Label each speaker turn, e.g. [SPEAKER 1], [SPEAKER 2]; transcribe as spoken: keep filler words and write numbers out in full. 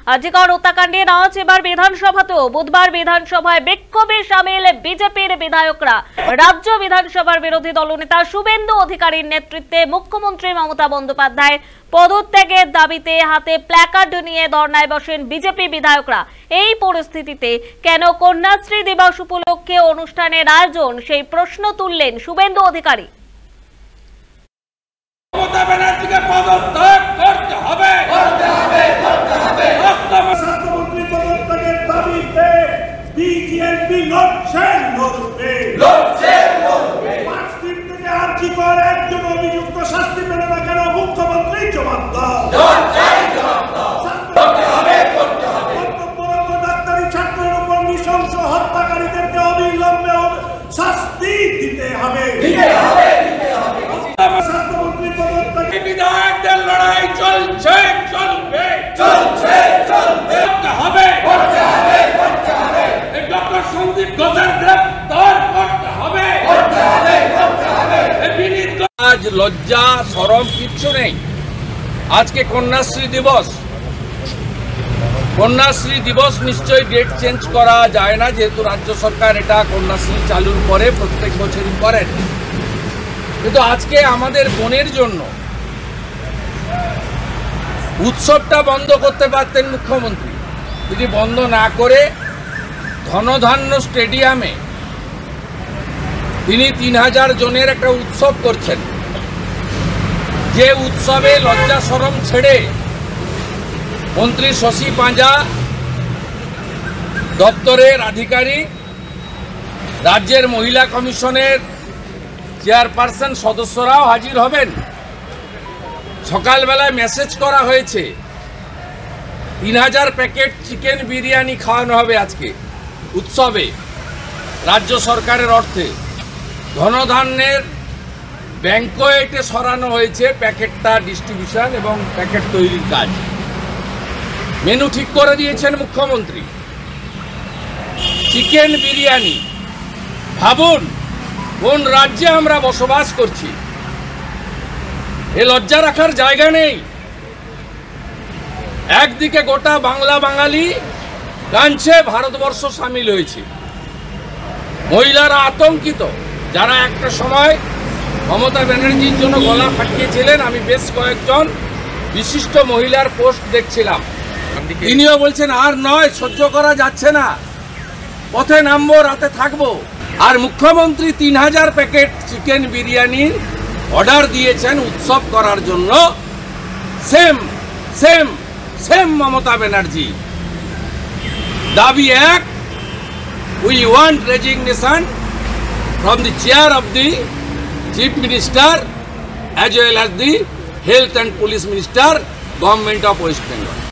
[SPEAKER 1] আজিকর হত্যাকাণ্ডে নাচ এবার বিধানসভাতেও। বুধবার বিধানসভায় বিক্ষোভে সামিল বিজেপির বিধায়করা। রাজ্য বিধানসভার বিরোধী দলনেতা শুভেন্দু অধিকারীর নেতৃত্বে মুখ্যমন্ত্রী মমতা বন্দ্যোপাধ্যায় পদত্যাগের দাবিতে হাতে প্ল্যাকার্ড নিয়ে ধর্নায় বসেন বিজেপি বিধায়করা। এই পরিস্থিতিতে কেন কন্যাশ্রী দিবস উপলক্ষে অনুষ্ঠানের আয়োজন, সেই প্রশ্ন তুললেন শুভেন্দু অধিকারী।
[SPEAKER 2] মমতা ব্যানার্জিকে পদত্যাগ করতে হবে, করতে হবে, করতে হবে।
[SPEAKER 3] স্বাস্থ্যমন্ত্রী পদত্যাগের দাবিতে বিজেপি লড়ছে, লড়বে,
[SPEAKER 2] লড়ছে, লড়বে।
[SPEAKER 3] পাঁচ দিন থেকে আর্জি করে একজন অভিযুক্ত শাস্তি পেল না কেন? মুখ্যমন্ত্রী জবাব দাও,
[SPEAKER 2] জবাব চাই, জবাব দাও। করতে হবে, করতে হবে।
[SPEAKER 3] কর্তব্যরত ডাক্তারি ছাত্রের উপর নৃশংস হত্যাকারীদেরকে অবিলম্বে শাস্তি দিতে হবে,
[SPEAKER 2] দিতে হবে, দিতে হবে।
[SPEAKER 3] স্বাস্থ্যমন্ত্রী পদত্যাগ
[SPEAKER 2] বিধায়কদের লড়াই চলছে, চলবে, চলছে, চলবে। করতে হবে, করতে হবে, করতে হবে। এই ডক্টর সন্দীপ ঘোষের গ্রেফতার করতে হবে, করতে হবে, করতে হবে। এই বিনীত আজ লজ্জা শরম কিচ্ছু নেই। আজকে কন্যাশ্রী দিবস। কন্যাশ্রী দিবস নিশ্চয়ই ডেট চেঞ্জ করা যায় না, যেহেতু রাজ্য সরকার এটা কন্যাশ্রী চালুর পরে প্রত্যেক বছরই করেন। কিন্তু আজকে আমাদের বোনের জন্য উৎসবটা বন্ধ করতে পারতেন মুখ্যমন্ত্রী। যদি বন্ধ না করে ধনধান্য স্টেডিয়ামে তিনি তিন হাজার জনের একটা উৎসব করছেন, যে উৎসবে লজ্জা শরম ছেড়ে মন্ত্রী শশী পাঁজা, দপ্তরের আধিকারিক, রাজ্যের মহিলা কমিশনের চেয়ারপারসন সদস্যরাও হাজির হবেন। সকালবেলায় মেসেজ করা হয়েছে তিন হাজার প্যাকেট চিকেন বিরিয়ানি খাওয়ানো হবে আজকে উৎসবে রাজ্য সরকারের অর্থে। ধনধান্যের ব্যাংকয়েটে সরানো হয়েছে প্যাকেটটা ডিস্ট্রিবিউশন এবং প্যাকেট তৈরির কাজ। মেনু ঠিক করে দিয়েছেন মুখ্যমন্ত্রী। চিকেন বিরিয়ানি, ভাবুন কোন রাজ্যে আমরা বসবাস করছি। এ লজ্জা রাখার জায়গা নেই। একদিকে গোটা বাংলা বাঙালি কাঁদছে, ভারতবর্ষ সামিল হয়েছে। মহিলারা আতঙ্কিত, যারা একটা সময় মমতা ব্যানার্জির জন্য গলা ফাটিয়েছিলেন। আমি বেশ কয়েকজন বিশিষ্ট মহিলার পোস্ট দেখছিলাম। তিনিও বলছেন আর নয়, সহ্য করা যাচ্ছে না, পথে নামবো, রাতে থাকবো। আর মুখ্যমন্ত্রী তিন হাজার প্যাকেট চিকেন বিরিয়ানির অর্ডার দিয়েছেন উৎসব করার জন্য। Same same same Mamata Banerjee. দাবি এক, we want resignation from the chair of the chief minister as well as the health and police minister, government of West Bengal.